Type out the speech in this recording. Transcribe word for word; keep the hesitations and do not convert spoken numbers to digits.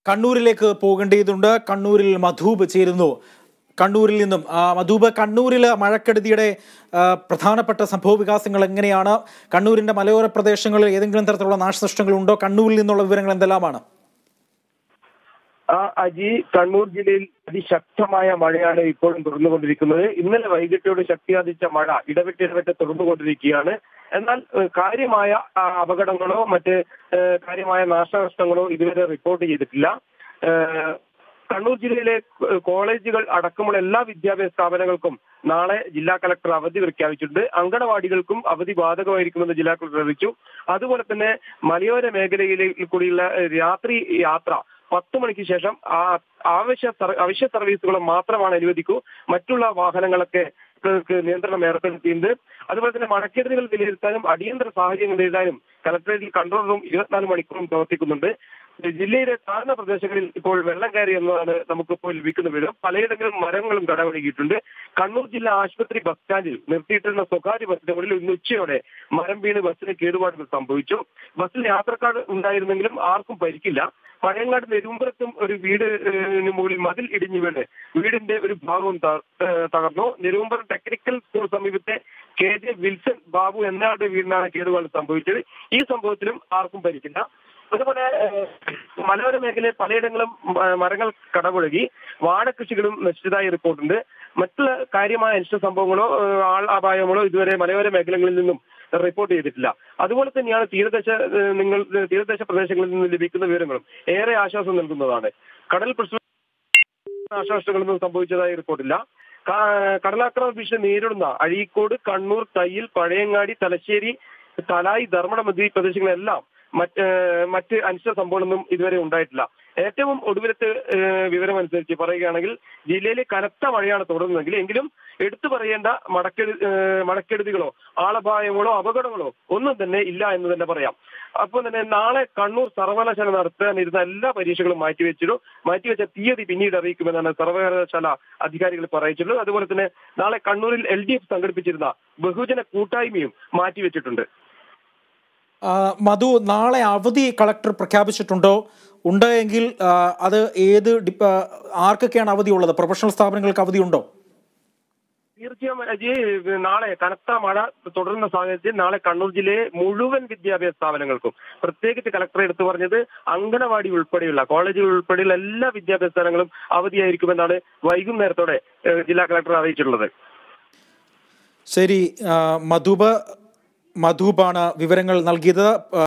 കണ്ണൂരിലേക്ക് പോകേണ്ടതുണ്ട്. കണ്ണൂരിൽ മധൂബ് ചേരുന്നു. കണ്ണൂരിൽ നിന്നും മധൂബ്, കണ്ണൂരിൽ മഴക്കെടുതിയുടെ പ്രധാനപ്പെട്ട സംഭവ വികാസങ്ങൾ എങ്ങനെയാണ്? കണ്ണൂരിന്റെ മലയോര പ്രദേശങ്ങളിൽ ഏതെങ്കിലും തരത്തിലുള്ള നാശനഷ്ടങ്ങൾ ഉണ്ടോ? കണ്ണൂരിൽ നിന്നുള്ള വിവരങ്ങൾ എന്തെല്ലാമാണ്? അജി, കണ്ണൂർ ജില്ലയിൽ അതിശക്തമായ മഴയാണ് ഇപ്പോഴും തുടർന്നുകൊണ്ടിരിക്കുന്നത്. ഇന്നലെ വൈകിട്ടോട് ശക്തിയാർജിച്ച മഴ ഇടവിട്ട് ഇടവിട്ട് തുടർന്നുകൊണ്ടിരിക്കുകയാണ്. എന്നാൽ കാര്യമായ അപകടങ്ങളോ മറ്റ് കാര്യമായ നാശനഷ്ടങ്ങളോ ഇതുവരെ റിപ്പോർട്ട് ചെയ്തിട്ടില്ല. കണ്ണൂർ ജില്ലയിലെ കോളേജുകൾ അടക്കമുള്ള എല്ലാ വിദ്യാഭ്യാസ സ്ഥാപനങ്ങൾക്കും നാളെ ജില്ലാ കളക്ടർ അവധി പ്രഖ്യാപിച്ചിട്ടുണ്ട്. അങ്കണവാടികൾക്കും അവധി ബാധകമായിരിക്കുമെന്ന് ജില്ലാ കളക്ടർ അറിയിച്ചു. അതുപോലെ മലയോര മേഖലയിലേക്ക് കൂടിയുള്ള രാത്രി യാത്ര പത്ത് മണിക്ക് ശേഷം ആവശ്യ അവശ്യ സർവീസുകൾ മാത്രമാണ് അനുവദിക്കൂ. മറ്റുള്ള വാഹനങ്ങളൊക്കെ നിയന്ത്രണം ഏർപ്പെടുത്തിയിട്ടുണ്ട്. അതുപോലെ തന്നെ മഴക്കെടുതികൾ വിലയിരുത്താനും അടിയന്തര സാഹചര്യം നേരിടാനും കലക്ടറേറ്റിൽ കൺട്രോൾ റൂം ഇരുപത്തിനാല് മണിക്കൂറും പ്രവർത്തിക്കുന്നുണ്ട്. ജില്ലയിലെ താഴ്ന്ന പ്രദേശങ്ങളിൽ ഇപ്പോൾ വെള്ളം കയറി എന്നതാണ് നമുക്കിപ്പോൾ ലഭിക്കുന്ന വിവരം. പലയിടങ്ങളിലും മരങ്ങളും കടപുഴകിയിട്ടുണ്ട്. കണ്ണൂർ ജില്ലാ ആശുപത്രി ബസ് സ്റ്റാൻഡിൽ നിർത്തിയിട്ടിരുന്ന സ്വകാര്യ ബസിന്റെ മുകളിൽ ഇന്ന് ഉച്ചയോടെ മരം വീണ് ബസ്സിന് കേടുപാടുകൾ സംഭവിച്ചു. ബസ്സിൽ യാത്രക്കാർ ഉണ്ടായിരുന്നെങ്കിലും ആർക്കും പരിക്കില്ല. പഴയങ്ങാട് നെരുമ്പുറത്തും ഒരു വീടിന് മുകളിൽ മതിൽ ഇടിഞ്ഞു വീണ് വീടിന്റെ ഒരു ഭാഗവും തകർന്നു. നെരുമ്പുറം ടെക്നിക്കൽ സ്കൂൾ സമീപത്തെ കെ ജെ വിൽസൺ ബാബു എന്നയാളുടെ വീടിനാണ് കേടുപാട് സംഭവിച്ചത്. ഈ സംഭവത്തിലും ആർക്കും പരിക്കില്ല. അതുപോലെ മലയോര മേഖലയിൽ പലയിടങ്ങളും മരങ്ങൾ കടപുഴകി വാഴകൃഷികളും നശിച്ചതായി റിപ്പോർട്ടുണ്ട്. മറ്റുള്ള കാര്യമായ അനിഷ്ട സംഭവങ്ങളോ ആൾ അപായമങ്ങളോ ഇതുവരെ മലയോര മേഖലകളിൽ നിന്നും റിപ്പോർട്ട് ചെയ്തിട്ടില്ല. അതുപോലെ തന്നെയാണ് തീരദേശ നിങ്ങൾ തീരദേശ പ്രദേശങ്ങളിൽ നിന്ന് ലഭിക്കുന്ന വിവരങ്ങളും ഏറെ ആശ്വാസം നൽകുന്നതാണ്. കടൽ പ്രശ്ന നാശനഷ്ടങ്ങളൊന്നും സംഭവിച്ചതായി റിപ്പോർട്ടില്ല. കടലാക്രമണ ഭീഷണി നേരിടുന്ന അഴീക്കോട്, കണ്ണൂർ, തയ്യിൽ, പഴയങ്ങാടി, തലശ്ശേരി, തലായി, ധർമ്മട എന്നീ പ്രദേശങ്ങളെല്ലാം മറ്റ് മറ്റ് അനിഷ്ട സംഭവങ്ങളൊന്നും ഇതുവരെ ഉണ്ടായിട്ടില്ല. ഏറ്റവും ഒടുവിലത്തെ വിവരം അനുസരിച്ച് പറയുകയാണെങ്കിൽ ജില്ലയിലെ കനത്ത മഴയാണ് തുടരുന്നതെങ്കിൽ എങ്കിലും എടുത്തു പറയേണ്ട മടക്കെടു മടക്കെടുതികളോ ആളപായങ്ങളോ അപകടങ്ങളോ ഒന്നും തന്നെ ഇല്ല എന്ന് തന്നെ പറയാം. അപ്പോൾ തന്നെ നാളെ കണ്ണൂർ സർവകലാശാല നടത്താനിരുന്ന എല്ലാ പരീക്ഷകളും മാറ്റിവെച്ചിട്ടു മാറ്റിവെച്ച തീയതി പിന്നീട് അറിയിക്കുമെന്നാണ് സർവകലാശാല അധികാരികൾ പറയിച്ചിട്ടുള്ളത്. അതുപോലെ തന്നെ നാളെ കണ്ണൂരിൽ എൽ ഡി എഫ് സംഘടിപ്പിച്ചിരുന്ന ബഹുജന കൂട്ടായ്മയും മാറ്റിവെച്ചിട്ടുണ്ട്. മധു, നാളെ അവധി കളക്ടർ പ്രഖ്യാപിച്ചിട്ടുണ്ടോ? ഉണ്ട് എങ്കിൽ അത് ഏത് ആർക്കൊക്കെയാണ് അവധി ഉള്ളത്? പ്രൊഫഷണൽ സ്ഥാപനങ്ങൾക്ക് അവധി ഉണ്ടോ? തീർച്ചയായും അജയ്, നാളെ കനത്ത മഴ തുടരുന്ന സാഹചര്യത്തിൽ നാളെ കണ്ണൂർ ജില്ലയിലെ മുഴുവൻ വിദ്യാഭ്യാസ സ്ഥാപനങ്ങൾക്കും, പ്രത്യേകിച്ച് കളക്ടർ എടുത്തു പറഞ്ഞത് അങ്കണവാടി ഉൾപ്പെടെയുള്ള കോളേജുകൾ ഉൾപ്പെടെയുള്ള എല്ലാ വിദ്യാഭ്യാസ സ്ഥാപനങ്ങളും അവധിയായിരിക്കുമെന്നാണ് വൈകുന്നേരത്തോടെ ജില്ലാ കളക്ടർ അറിയിച്ചിട്ടുള്ളത്. ശരി, മധൂബ് മധൂബാണ് വിവരങ്ങൾ നൽകിയത്.